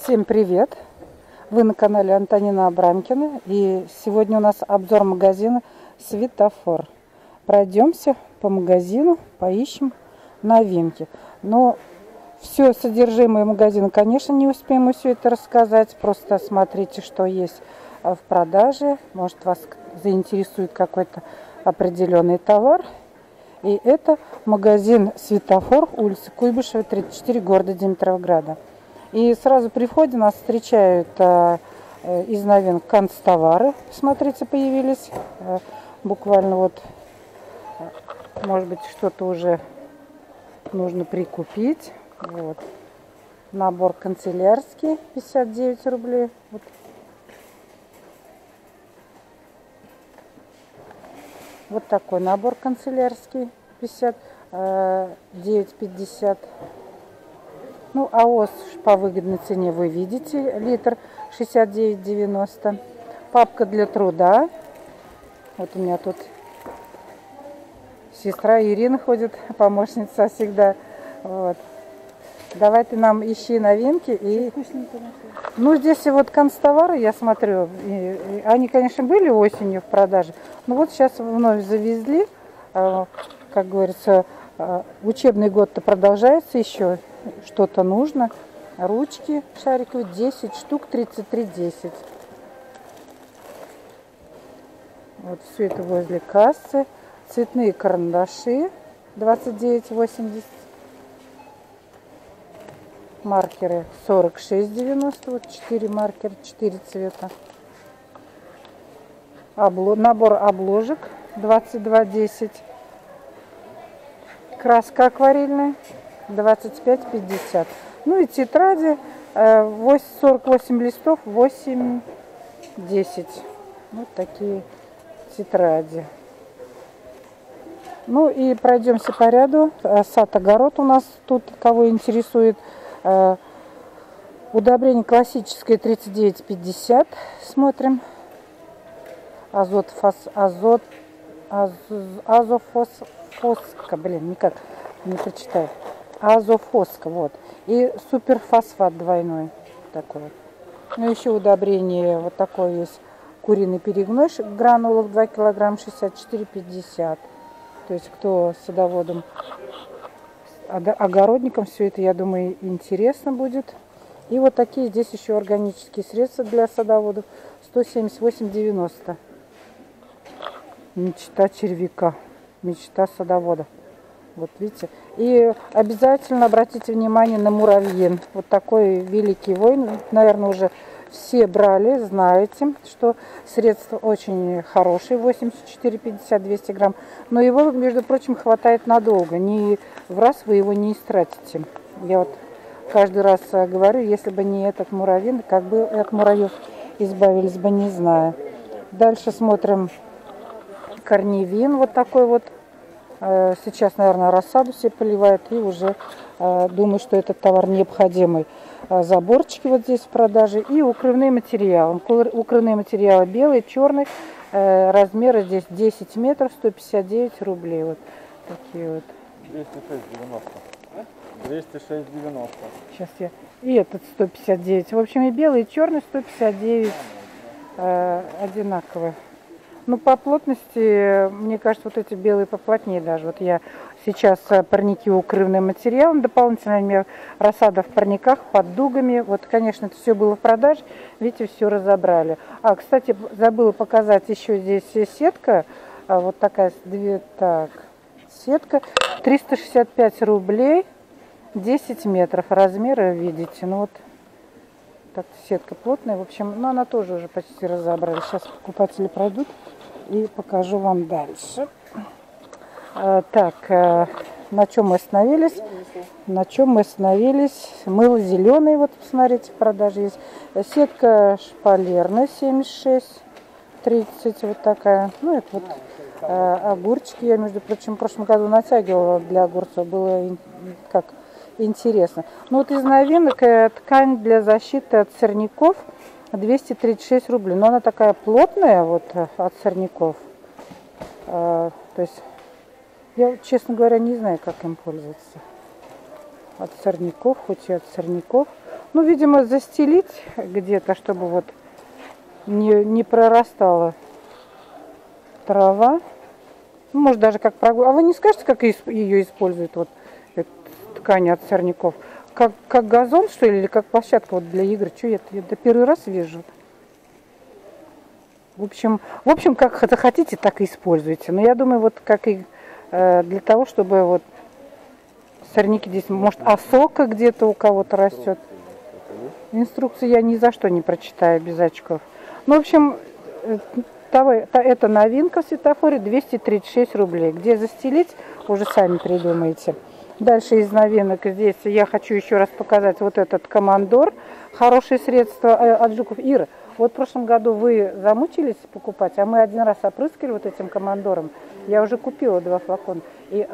Всем привет! Вы на канале Антонина Абрамкина, и сегодня у нас обзор магазина «Светофор». Пройдемся по магазину, поищем новинки. Но все содержимое магазина, конечно, не успеем мы все это рассказать. Просто смотрите, что есть в продаже. Может, вас заинтересует какой-то определенный товар. И это магазин «Светофор», улица Куйбышева, 34, города Димитровграда. И сразу при входе нас встречают из новинок канцтовары. Смотрите, появились. Буквально вот, может быть, что-то уже нужно прикупить. Вот. Набор канцелярский, 59 рублей. Вот такой набор канцелярский, 59,50. Ну, АОС по выгодной цене вы видите, литр 69,90. Папка для труда. Вот у меня тут сестра Ирина ходит, помощница всегда. Вот. Давай ты нам ищи новинки. Ну, здесь и вот канцтовары, я смотрю, они, конечно, были осенью в продаже, но вот сейчас вновь завезли. Как говорится, учебный год-то продолжается еще. Что-то нужно. Ручки шариковые 10 штук, 33,10. Вот все это возле кассы. Цветные карандаши 29,80. Маркеры 46,90. Вот 4 маркера, 4 цвета. Набор обложек 22,10. Краска акварельная 25,50. Ну и тетради 48 листов, 8,10. Вот такие тетради. Ну и пройдемся по ряду. Сад-огород у нас тут, кого интересует. Удобрение классическое 39,50. Смотрим. Азофоска, блин, никак не прочитаю. Азофоска, вот. И суперфосфат двойной такой. Ну, еще удобрение вот такое есть. Куриный перегной в гранулах 2 килограмма 64,50. То есть, кто садоводом, огородникам, все это, я думаю, интересно будет. И вот такие здесь еще органические средства для садоводов. 178,90. Мечта червяка. Мечта садовода. Вот видите. И обязательно обратите внимание на муравьин. Вот такой великий воин. Наверное, уже все брали, знаете, что средство очень хорошее. 84,50, 200 грамм. Но его, между прочим, хватает надолго. Не в раз вы его не истратите. Я вот каждый раз говорю, если бы не этот муравьин, как бы от муравьев избавились бы, не знаю. Дальше смотрим корневин. Вот такой вот. Сейчас, наверное, рассаду все поливают, и уже думаю, что этот товар необходимый. Заборчики вот здесь в продаже и укрывные материалы. Укрывные материалы белый, черный. Размеры здесь 10 метров, 159 рублей. Вот такие вот. 206,90. Сейчас я... И этот 159. В общем, и белый, и черный 159. Одинаковые. Ну, по плотности, мне кажется, вот эти белые поплотнее даже. Вот я сейчас парники укрывным материалом дополнительно, у меня рассада в парниках под дугами. Вот, конечно, это все было в продаже. Видите, все разобрали. Кстати, забыла показать еще здесь сетка. Вот такая, сетка. 365 рублей, 10 метров. Размеры видите. Ну, вот так сетка плотная. В общем, ну, она тоже уже почти разобрали. Сейчас покупатели пройдут и покажу вам дальше. На чем мы остановились? Мыло зеленое, вот посмотрите, в продаже есть. Сетка шпалерная 76,30, вот такая. Ну, это вот огурчики. Я, между прочим, в прошлом году натягивала для огурцов. Было как интересно. Ну, вот из новинок ткань для защиты от сорняков 236 рублей. Но она такая плотная, вот, от сорняков. То есть я, честно говоря, не знаю, как им пользоваться. От сорняков, хоть и от сорняков. Ну, видимо, застелить где-то, чтобы вот не прорастала трава. Ну, может, даже как прогулка. А вы не скажете, как ее используют, вот, эту ткань от сорняков? Как газон, что ли, или как площадка вот для игр? Что я это первый раз вижу. В общем, как хотите, так и используйте. Но я думаю, вот как и для того, чтобы вот сорняки здесь, может, осока где-то у кого-то растет. Инструкции я ни за что не прочитаю без очков. Ну, в общем, это новинка в светофоре, 236 рублей. Где застелить, уже сами придумаете. Дальше из новинок здесь я хочу еще раз показать вот этот командор. Хорошее средство от жуков. Ира, вот в прошлом году вы замучились покупать, а мы один раз опрыскали вот этим командором. Я уже купила 2 флакона. И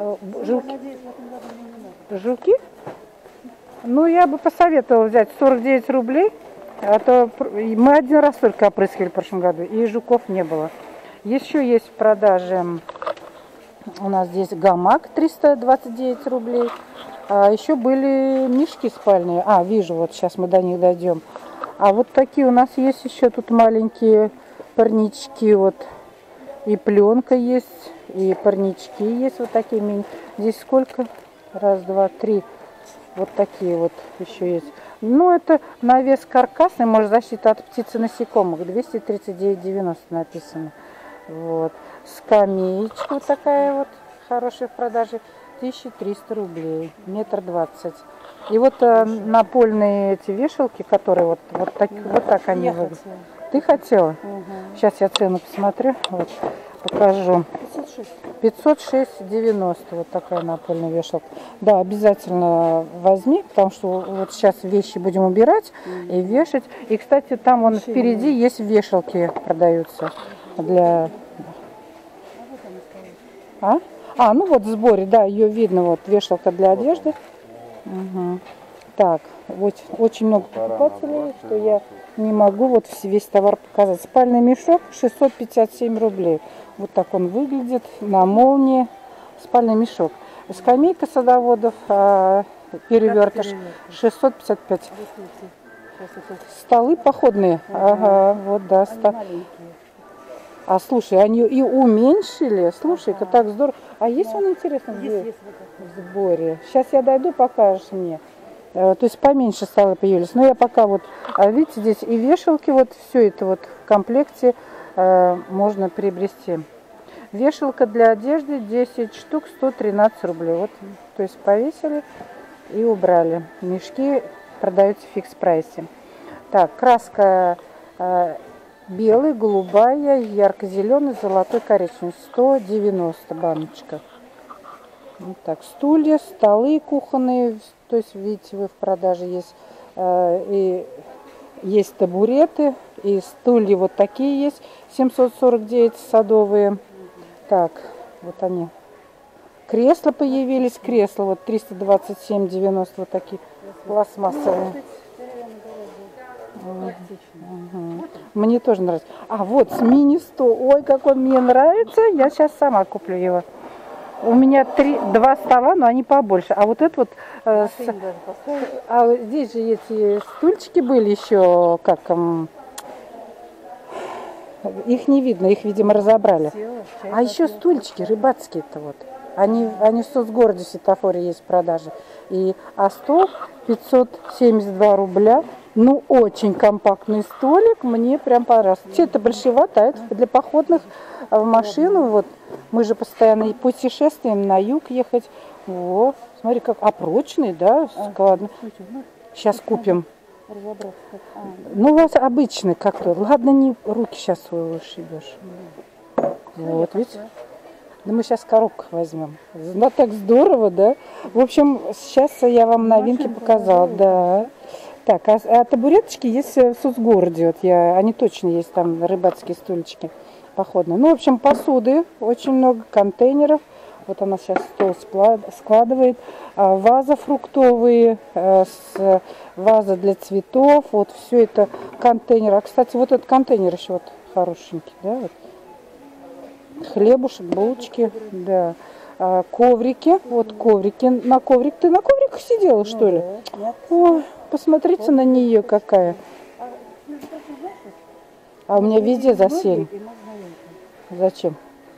жуки? Ну, я бы посоветовала взять 49 рублей. А то мы один раз только опрыскали в прошлом году, и жуков не было. Еще есть в продаже у нас здесь гамак 329 рублей. А еще были мешки спальные. А, вижу, вот сейчас мы до них дойдем. А вот такие у нас есть еще тут маленькие парнички. Вот и пленка есть, и парнички есть вот такие мини. Здесь сколько? Раз, два, три. Вот такие вот еще есть. Ну, это навес каркасный, может, защита от птиц и насекомых. 239,90 написано. Вот. Скамеечка вот такая вот, хорошая в продаже. 1300 рублей, 1,20 м. И вот напольные эти вешалки, которые вот так они выглядят. Ты хотела? Угу. Сейчас я цену посмотрю. Вот, покажу. 506,90. Вот такая напольная вешалка. Да, обязательно возьми, потому что вот сейчас вещи будем убирать и вешать. И, кстати, там вон впереди есть вешалки, продаются для... ну вот в сборе, да, ее видно, вот вешалка для одежды. Угу. Так, вот очень много покупателей, что я не могу вот весь товар показать. Спальный мешок 657 рублей. Вот так он выглядит на молнии. Спальный мешок. Скамейка садоводов, перевертыш 655. Столы походные. Ага, вот да. А слушай, они и уменьшили. Слушай-ка, так здорово. А есть он, интересно, где в сборе? Сейчас я дойду, покажешь мне. То есть поменьше столы появились. Но я пока вот, видите, здесь и вешалки, вот все это вот в комплекте можно приобрести. Вешалка для одежды 10 штук, 113 рублей. Вот, то есть повесили и убрали. Мешки продаются в фикс-прайсе. Так, краска белый, голубая, ярко-зеленый, золотой, коричневый. 190 баночка. Вот так, стулья, столы кухонные, то есть, видите, вы в продаже есть. И есть табуреты, и стулья вот такие есть. 749 садовые. Так, вот они. Кресла появились, кресла вот 327,90, вот такие пластмассовые. Угу. Мне тоже нравится. А вот с мини-стол. Ой, как он мне нравится. Я сейчас сама куплю его. У меня 2 стола, но они побольше. А вот это вот... здесь же эти стульчики были еще, как... их не видно, их, видимо, разобрали. А еще стульчики рыбацкие-то вот. Они в соцгороде в светофоре есть в продаже. Стол 572 рубля. Ну, очень компактный столик. Мне прям понравился. Это большевато, а это для походных в машину. Вот. Мы же постоянно путешествуем, на юг ехать. Вот. Смотри, как прочный, да, складно. Сейчас купим. Ну, у вас обычный как-то. Ладно, не руки сейчас свои ушибешь. Вот, видите? Да мы сейчас коробку возьмем. Ну, так здорово, да? В общем, сейчас я вам новинки показала. Да. Так, а табуреточки есть в соцгороде. Вот они точно есть, там рыбацкие стульчики походные. Ну, в общем, посуды очень много, контейнеров. Вот она сейчас стол складывает. Вазы фруктовые, ваза для цветов. Вот все это контейнер. А, кстати, вот этот контейнер еще вот хорошенький, да? Вот. Хлебушек, булочки, да. коврики. Вот коврики. На коврик. Ты на ковриках сидела, что ли? Нет. Ой, посмотрите на нее какая. А у меня везде засели. Зачем?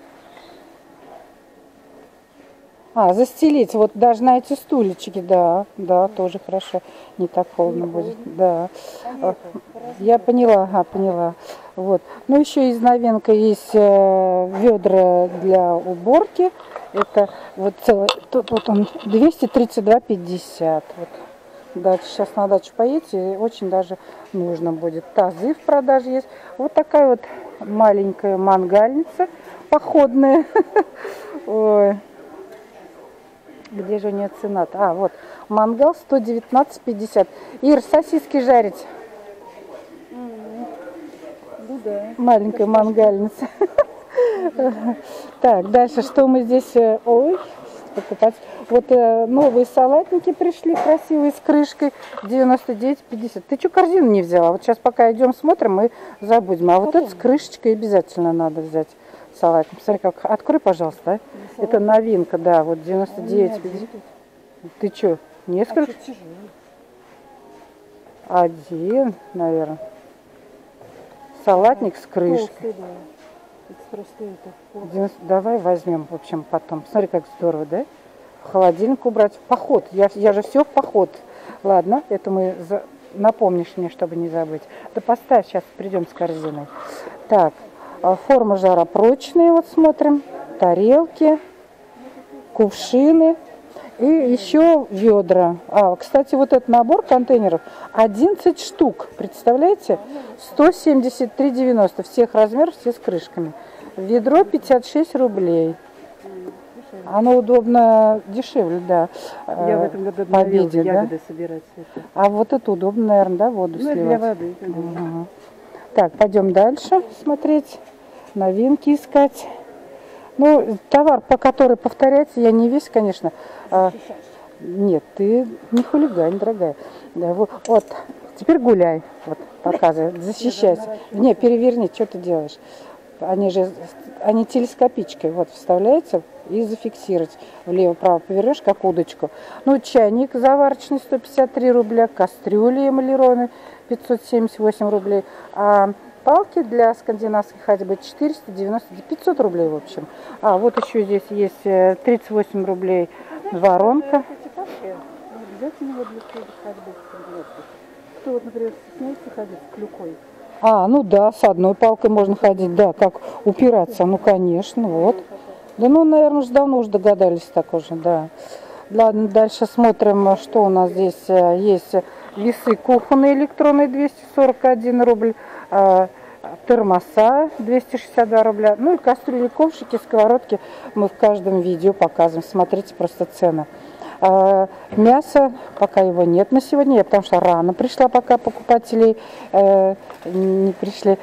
Застелить. Вот даже на эти стульчики, да, тоже хорошо. Не так холодно будет. Да. Я поняла, поняла. Вот. Ну, еще из новинка есть ведра для уборки. Это вот целый, тут вот он 232,50. Вот. Дальше сейчас на дачу поедете, очень даже нужно будет. Тазы в продаже есть. Вот такая вот маленькая мангальница походная. Ой. Где же у нее цена-то? Вот, мангал 119,50. Ир, сосиски жарить. Ну да. Маленькая мангальница. Так, дальше, что мы здесь... покупать. Вот новые салатники пришли красивые с крышкой 99,50. Ты что, корзину не взяла? Вот сейчас пока идем смотрим, мы забудем. А вот это с крышечкой обязательно надо взять салатник. Посмотри, как. Открой, пожалуйста. Это новинка, да, вот 99,50. Ты что, несколько? Один, наверное. Салатник с крышкой. Давай возьмем, в общем, потом. Смотри, как здорово, да? В холодильник убрать. В поход. Я же все в поход. Ладно, это мы напомнишь мне, чтобы не забыть. Да поставь, сейчас придем с корзиной. Так, форма жаропрочные, вот смотрим. Тарелки, кувшины и еще ведра. Кстати, вот этот набор контейнеров 11 штук. Представляете? 173,90. Всех размеров, все с крышками. Ведро 56 рублей. Оно удобно, дешевле, да. Я в этом году обновила ягоды собирать. А вот это удобно, наверное, да, воду сливать? Для воды. Угу. Так, пойдем дальше смотреть, новинки искать. Ну, товар, по который повторяется, я не весь, конечно. Нет, ты не хулигань, дорогая. Да, вот, теперь гуляй, вот, показывай, защищайся. Не, переверни, что ты делаешь? Они телескопичкой, вот, вставляются и зафиксировать. Влево-право повернешь, как удочку. Ну, чайник заварочный 153 рубля, кастрюли эмалированные 578 рублей, а палки для скандинавской ходьбы 500 рублей, в общем. Вот еще здесь есть 38 рублей воронка. Обязательно вот для ходьбы скандинавской. Кто вот, например, стесняется ходить с клюкой? Ну да, с одной палкой можно ходить, да, как упираться, ну конечно, вот. Да, ну, наверное, уже давно уже догадались так уже, да. Ладно, дальше смотрим, что у нас здесь есть. Весы кухонные электронные 241 рубль, термоса 262 рубля, ну и кастрюли, ковшики, сковородки мы в каждом видео показываем. Смотрите просто цены. Мясо, пока его нет на сегодня, потому что рано пришла, пока покупателей не пришли.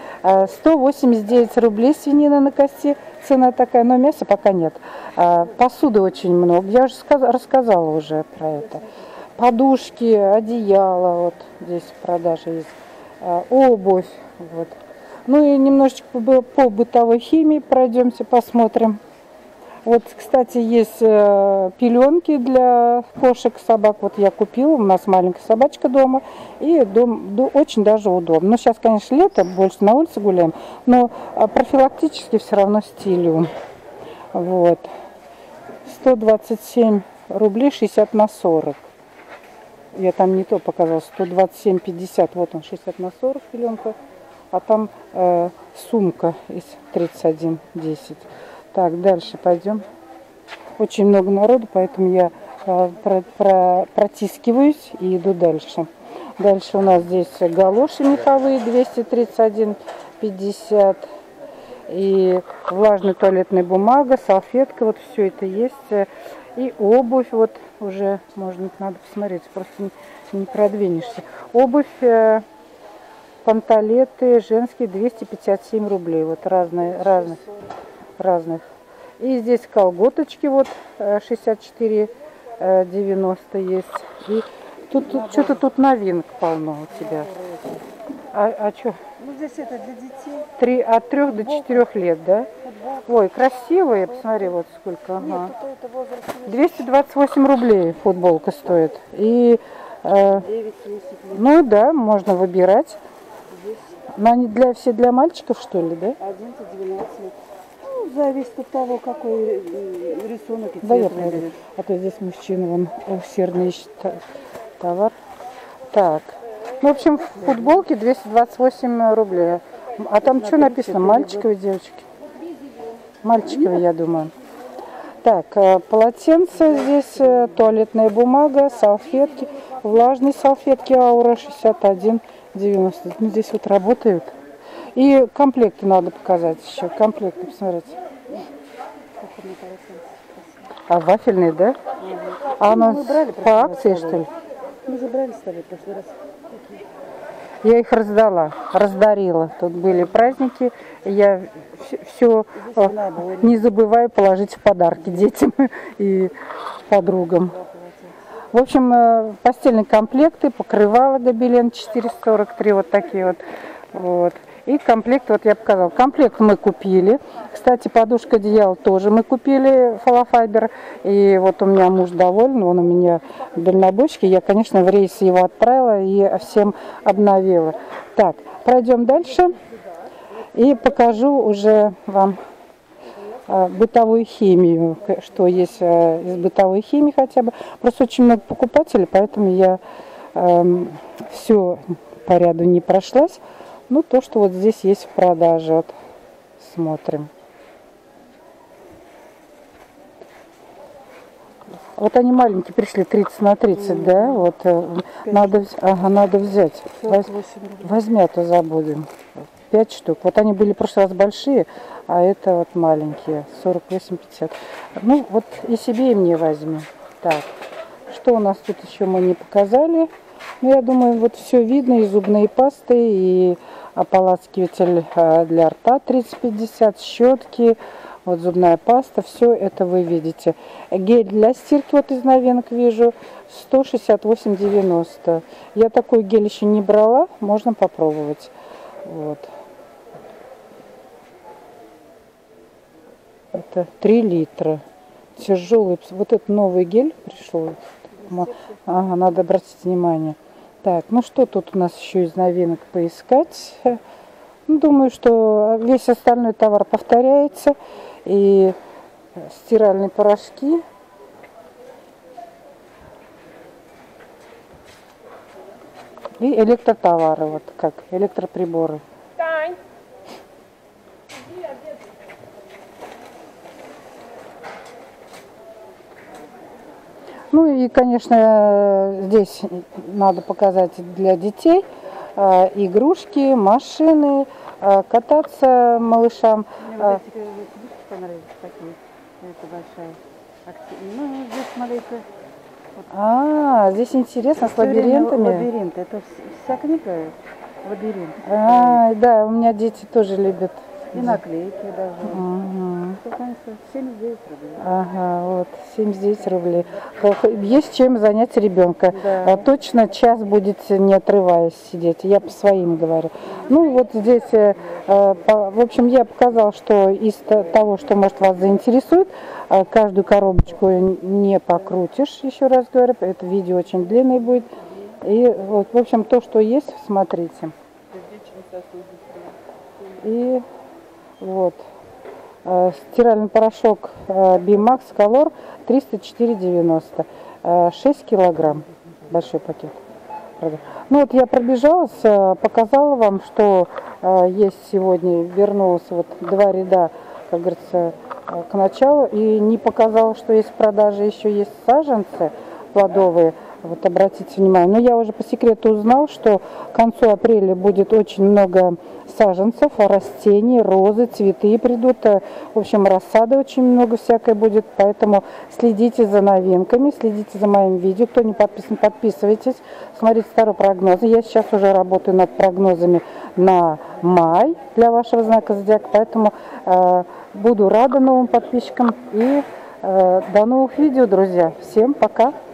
189 рублей свинина на кости, цена такая, но мяса пока нет. Посуды очень много, я уже рассказала уже про это. Подушки, одеяло, вот здесь в продаже есть, обувь, вот. Ну и немножечко по бытовой химии пройдемся, посмотрим. Вот, кстати, есть пеленки для кошек, собак. Вот я купила, у нас маленькая собачка дома, и очень даже удобно. Ну, сейчас, конечно, лето, больше на улице гуляем, но профилактически все равно стилю. Вот. 127 рублей 60 на 40. Я там не то показала, 127,50. Вот он, 60 на 40 пеленка. А там сумка из 31,10. Так, дальше пойдем. Очень много народу, поэтому я протискиваюсь и иду дальше. Дальше у нас здесь галоши меховые 231,50. И влажная туалетная бумага, салфетка, вот все это есть. И обувь, вот уже можно, надо посмотреть, просто не продвинешься. Обувь, панталеты женские 257 рублей, вот разных. И здесь колготочки вот 64,90 есть. И тут что-то тут новинок полно у тебя. А что? Ну, здесь это для детей. От 3 до 4 лет, да? Футболка. Ой, красивые, посмотри, вот сколько. Ага. Нет, это возраст 228 рублей футболка стоит. И, 9-10 лет. ну да, можно выбирать. Здесь Но они для мальчиков, что ли, да? 11-12 лет. Ну, зависит от того, какой рисунок и Да, я цвет пойду. выберет. А то здесь мужчина, вон, усердно ищет товар. Так. Ну, в общем, в футболке 228 рублей. А там что написано? Мальчиковые, девочки? Мальчиковые, я думаю. Так, полотенце здесь, туалетная бумага, салфетки. Влажные салфетки Аура 61,90. Ну, здесь вот работают. И комплекты надо показать еще. Комплекты, посмотрите. А вафельные, да? А Ну, оно мы брали по прошлый акции, раз, что ли? Мы забрали с тобой в прошлый раз. Я их раздала, раздарила. Тут были праздники. Я все не забываю положить в подарки детям и подругам. В общем, постельные комплекты, покрывало гобелен 443, вот такие вот. Вот. И комплект, вот я показала. Комплект мы купили. Кстати, подушка, одеяло тоже мы купили, Фалафайбер. И вот у меня муж доволен, он у меня дальнобойщик. Я, конечно, в рейс его отправила и всем обновила. Так, пройдем дальше. И покажу уже вам бытовую химию, что есть из бытовой химии хотя бы. Просто очень много покупателей, поэтому я все по ряду не прошлась. Ну, то, что вот здесь есть в продаже. Вот, смотрим. Вот они маленькие пришли, 30 на 30, да? Вот надо взять. Возьми, а то забудем. 5 штук. Вот они были в прошлый раз большие, а это вот маленькие, 48,50. Ну, вот и себе, и мне возьми. Так, что у нас тут еще мы не показали? Ну, я думаю, вот все видно, и зубные пасты, и ополаскиватель для рта 30-50, щетки, вот зубная паста, все это вы видите. Гель для стирки, вот из новинок вижу, 168,90. Я такой гель еще не брала, можно попробовать. Вот. Это 3 литра. Тяжелый. Вот этот новый гель пришел. Ага, надо обратить внимание. Так, ну что тут у нас еще из новинок поискать? Ну, думаю, что весь остальной товар повторяется. И стиральные порошки. И электротовары, вот как электроприборы. Ну и, конечно, здесь надо показать для детей игрушки, машины, кататься малышам. Мне вот эти игрушки понравились такие. Это большая. Ну, здесь маленькая. Здесь интересно, с Всё время лабиринтами. Лабиринт. Это вся книга лабиринт. Да, у меня дети тоже любят. И наклейки даже. Угу. Что, конечно, 79 рублей. Ага, вот, 79 рублей. Есть чем занять ребенка. Да. Точно час будете, не отрываясь, сидеть. Я по своим говорю. Ну, вот здесь, в общем, я показала, что из того, что, может, вас заинтересует, каждую коробочку не покрутишь, еще раз говорю. Это видео очень длинное будет. И, вот, в общем, то, что есть, смотрите. И вот. Стиральный порошок Bimax Color 304,90. 6 килограмм. Большой пакет. Ну вот я пробежалась, показала вам, что есть сегодня. Вернулась вот 2 ряда, как говорится, к началу. И не показала, что есть в продаже еще есть саженцы плодовые. Вот обратите внимание. Но я уже по секрету узнал, что к концу апреля будет очень много саженцев, растений, розы, цветы придут. В общем, рассады очень много всякой будет. Поэтому следите за новинками, следите за моим видео. Кто не подписан, подписывайтесь. Смотрите старые прогнозы. Я сейчас уже работаю над прогнозами на май для вашего знака зодиака. Поэтому буду рада новым подписчикам. И до новых видео, друзья. Всем пока!